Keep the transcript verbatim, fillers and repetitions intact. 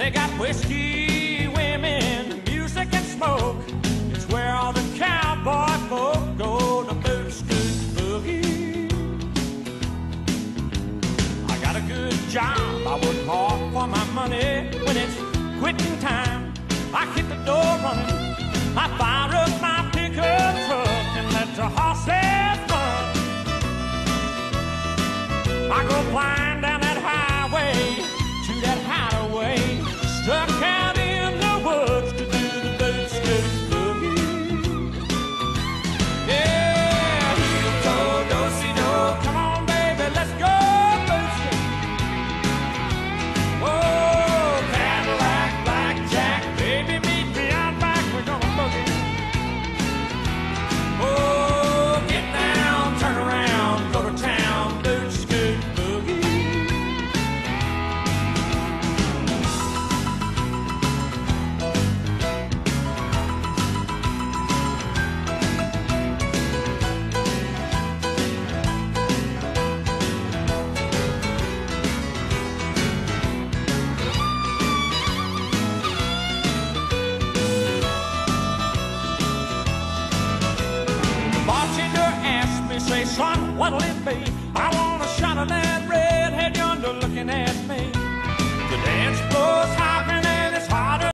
They got whiskey, women, music, and smoke. It's where all the cowboy folk go to boot, scoot, boogie. I got a good job, I work hard for my money. When it's quitting time, I hit the door running. I fire up my pickup truck and let the horses run. I go flying down that highway to that hideaway, stuck out in the woods to do the boot, scoot, boogie. Yeah, heel toe, do-si-do, come on baby, let's go boot scoot. Oh, Cadillac, blackjack, baby, meet me out back, we're gonna boogie. Oh, get down, turn around, go to town, boot scoot, boogie. Bartender asked me, say, son, what'll it be?